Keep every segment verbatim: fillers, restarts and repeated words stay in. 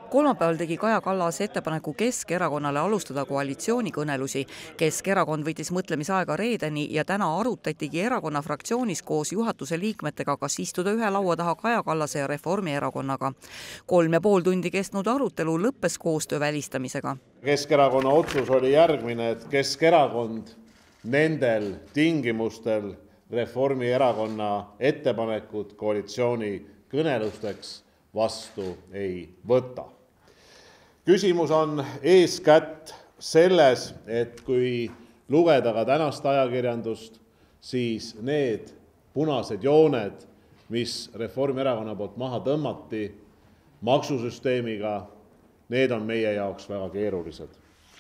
Kolmapäeval tegi Kaja Kallas ettepaneku Keskerakonnale alustada koalitsioonikõnelusi. Keskerakond võttis mõtlemisaega reedeni ja täna arutatigi erakonna fraktsioonis koos juhatuse liikmetega, kas istuda ühe laua taha Kaja Kallase ja Reformierakonnaga. Kolm ja pool tundi kestnud arutelu lõppes koostöö välistamisega. Keskerakonna otsus oli järgmine, et Keskerakond nendel tingimustel Reformierakonna ettepanekud koalitsiooni kõnelusteks vastu ei võta. Küsimus on eeskätt selles, et kui lugeda ka tänast ajakirjandust, siis need punased jooned, mis Reformierakonna poolt maha tõmmati maksusüsteemiga, need on meie jaoks väga keerulised.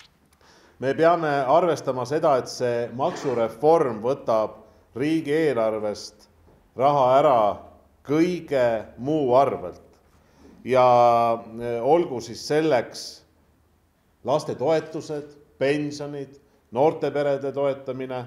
Me peame arvestama seda, et see maksureform võtab riigieelarvest raha ära kõige muu arvelt. Ja olgu siis selleks lastetoetused, pensionid, noorteperede toetamine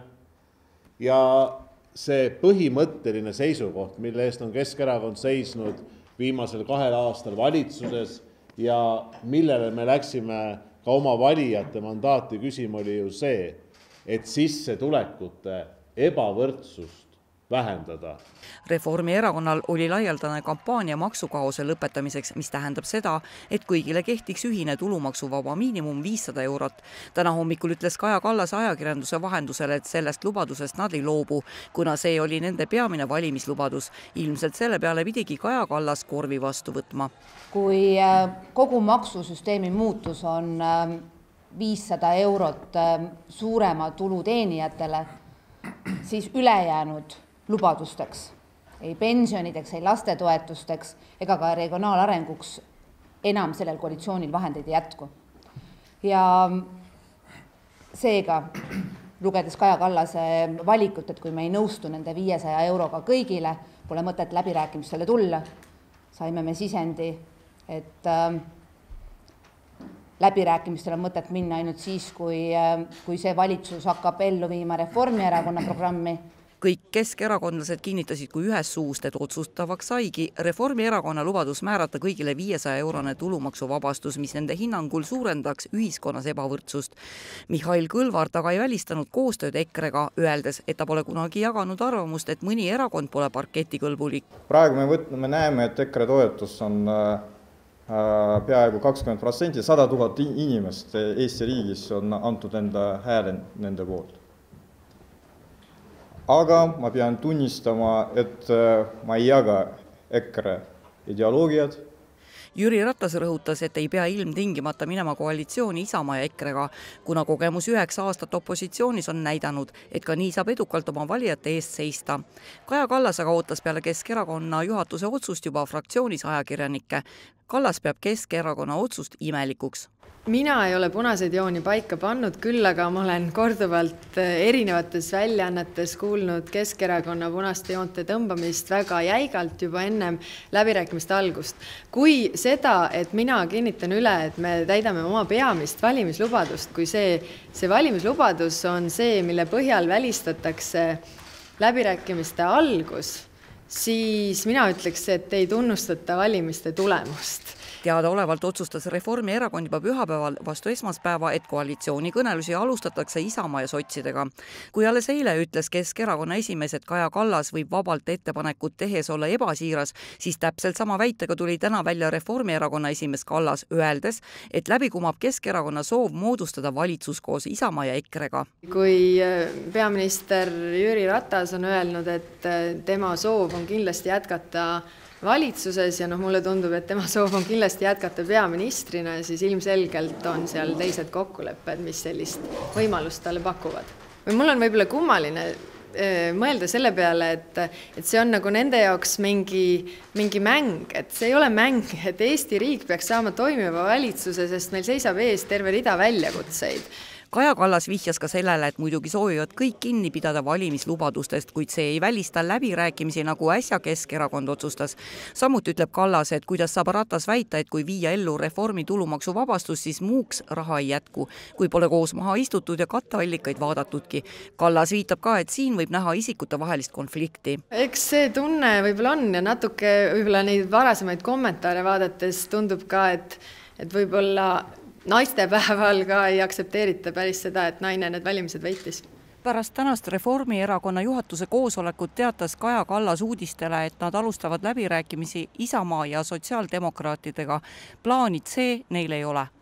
ja see põhimõtteline seisukoht, mille eest on Keskerakond seisnud viimasel kahel aastal valitsuses ja millele me läksime ka oma valijate mandaati küsima, oli ju see, et sissetulekute ebavõrdsust vähendada. Reformierakonnal oli laialdane kampaania maksukaose lõpetamiseks, mis tähendab seda, et kõigile kehtiks ühine tulumaksuvaba miinimum viissada eurot. Täna hommikul ütles Kaja Kallas ajakirjanduse vahendusel, et sellest lubadusest nad ei loobu, kuna see oli nende peamine valimislubadus. Ilmselt selle peale pidigi Kaja Kallas korvi vastu võtma. Kui kogu maksusüsteemi muutus on viissada eurot suurema tulu teenijatele, siis ülejäänud lubadusteks, ei pensionideks, ei lastetoetusteks ega ka regionaalarenguks enam sellel koalitsioonil vahendeid ei jätku. Ja seega, lugedes Kaja Kallase valikut, et kui me ei nõustu nende viiesaja euroga kõigile, pole mõtet läbirääkimistele tulla, saime me sisendi, et äh, läbirääkimistel on mõtet minna ainult siis, kui, äh, kui see valitsus hakkab ellu viima Reformierakonna programmi. Kõik keskerakondlased kinnitasid kui ühes suust, et otsustavaks saigi Reformierakonna lubadus määrata kõigile viiesaja eurone tulumaksuvabastus, mis nende hinnangul suurendaks ühiskonnas ebavõrdsust. Mihhail Kõlvart aga ei välistanud koostööd EKRE-ga, öeldes, et ta pole kunagi jaganud arvamust, et mõni erakond pole parketikõlbulik. Praegu me, võt, me näeme, et EKRE toetus on äh, peaaegu kakskümmend protsenti, sada tuhat inimest Eesti riigis on antud enda hääle nende poolt. Aga ma pean tunnistama, et ma ei jaga EKRE ideoloogiad. Jüri Ratas rõhutas, et ei pea ilmtingimata minema koalitsiooni Isamaa ja EKRE-ga, kuna kogemus üheksa aastat opositsioonis on näidanud, et ka nii saab edukalt oma valijate eest seista. Kaja Kallas aga ootas peale Keskerakonna juhatuse otsust juba fraktsioonis ajakirjanikke. Kallas peab Keskerakonna otsust imelikuks. Mina ei ole punaseid jooni paika pannud, küll aga ma olen korduvalt erinevates väljaannetes kuulnud Keskerakonna punaste joonte tõmbamist väga jäigalt juba ennem läbirääkimiste algust. Kui seda, et mina kinnitan üle, et me täidame oma peamist valimislubadust, kui see, see valimislubadus on see, mille põhjal välistatakse läbirääkimiste algus, siis mina ütleks, et ei tunnustata valimiste tulemust. Teada olevalt otsustas Reformierakond juba pühapäeval vastu esmaspäeva, et koalitsiooni kõnelusi alustatakse Isamaa ja sotsidega. Kui alles eile ütles Keskerakonna esimees, et Kaja Kallas võib vabalt ettepanekut tehes olla ebasiiras, siis täpselt sama väitega tuli täna välja Reformierakonna esimees Kallas, öeldes, et läbi kumab Keskerakonna soov moodustada valitsus koos Isamaa ja EKRE-ga. Kui peaminister Jüri Ratas on öelnud, et tema soov on kindlasti jätkata valitsuses ja noh, mulle tundub, et tema soov on kindlasti jätkata peaministrina, siis ilmselgelt on seal teised kokkulepped, mis sellist võimalust talle pakuvad. Või mul on võib-olla kummaline mõelda selle peale, et, et see on nagu nende jaoks mingi, mingi mäng, et see ei ole mäng, et Eesti riik peaks saama toimiva valitsuse, sest meil seisab ees terve rida väljakutseid. Kaja Kallas vihjas ka sellele, et muidugi soovivad kõik kinni pidada valimislubadustest, kuid see ei välista läbirääkimisi, nagu äsja Keskerakond otsustas. Samuti ütleb Kallas, et kuidas saab Ratas väita, et kui viia ellu reformi tulumaksu vabastus, siis muuks raha ei jätku, kui pole koos maha istutud ja katteallikaid vaadatudki. Kallas viitab ka, et siin võib näha isikute vahelist konflikti. Eks see tunne võib-olla on ja natuke võib-olla neid varasemaid kommentaare vaadates tundub ka, et et võib-olla naistepäeval ka ei aktsepteerita päris seda, et naine need valimised võitis. Pärast tänast Reformierakonna juhatuse koosolekut teatas Kaja Kallas uudistele, et nad alustavad läbirääkimisi Isamaa ja sotsiaaldemokraatidega. Plaanid C neil ei ole.